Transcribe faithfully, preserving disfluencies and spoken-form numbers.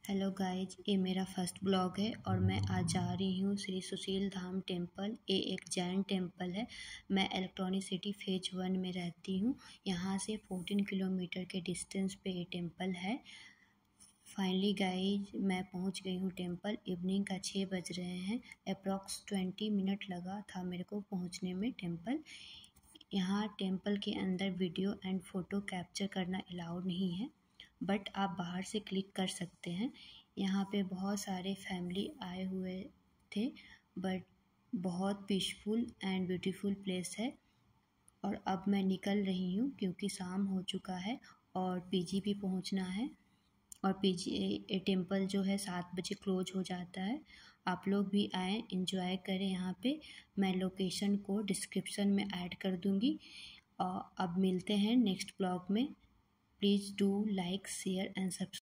Hello guys, ये मेरा first blog है और मैं आज जा रही हूँ श्री सुशील धाम टेम्पल। ये एक जैन टेम्पल है। मैं इलेक्ट्रॉनिक सिटी फेज वन में रहती हूँ। यहाँ से चौदह किलोमीटर के डिस्टेंस पे ये टेम्पल है। फाइनली गाइज मैं पहुँच गई हूँ टेम्पल। इवनिंग का छः बज रहे हैं। अप्रॉक्स ट्वेंटी मिनट लगा था मेरे को पहुँचने में टेम्पल। यहाँ टेम्पल के अंदर वीडियो एंड फ़ोटो कैप्चर करना अलाउड नहीं है, बट आप बाहर से क्लिक कर सकते हैं। यहाँ पे बहुत सारे फैमिली आए हुए थे, बट बहुत पीसफुल एंड ब्यूटीफुल प्लेस है। और अब मैं निकल रही हूँ क्योंकि शाम हो चुका है और पीजी भी पहुँचना है। और पीजी टेम्पल जो है सात बजे क्लोज हो जाता है। आप लोग भी आएँ, एंजॉय करें यहाँ पे। मैं लोकेशन को डिस्क्रिप्शन में ऐड कर दूँगी। और अब मिलते हैं नेक्स्ट ब्लॉग में। Please do like, share and subscribe.